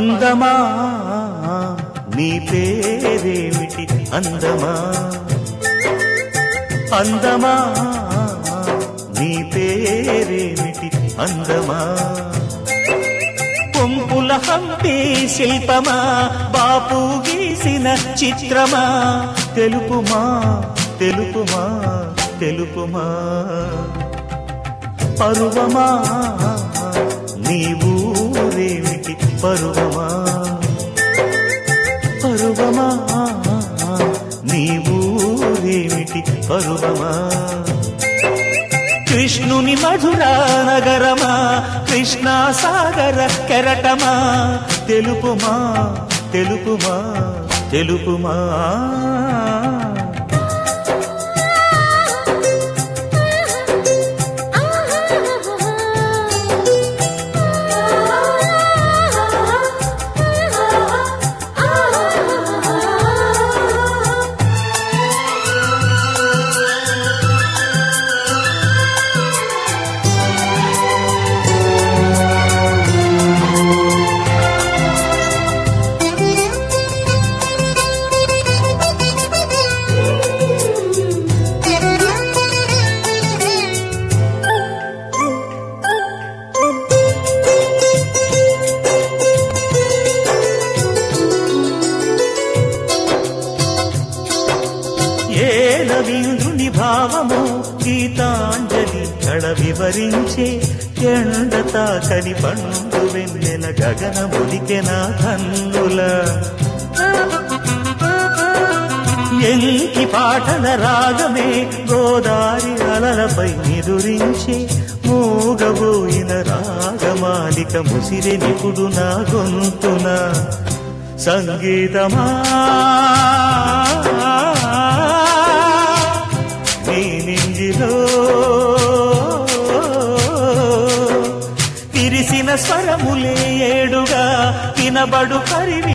అందమా నీ పేరేమిటి అందమా అందమా నీ పేరేమిటి అందమా కొంపుల హంపి శిల్పమా బాపు గీసిన చిత్రమా తెలుపుమా తెలుపుమా తెలుపుమా పరువమా నీ ఊరేమిటి పరువమా పరువమా నీ ఊరేమిటి పరువమా కృష్ణుని మధురా నగరమా కృష్ణా సాగర కెరటమా తెలుపుమా తెలుపుమా తెలుపుమా రవీంద్రుని భావము గీతాంజలి కళ వివరించే ఎండ తాకని పండు వెన్నెల గగన ముదికెన కన్నుల ఎంకి పాటల రాగమే గోదారి అలలపై నిదురించే మూగబోయిన రాగమాలిక ముసిరె నిపుడు నా గొంతున సంగీతమా తిరిసిన స్వరములే ఏడుగా వినబడు పరివి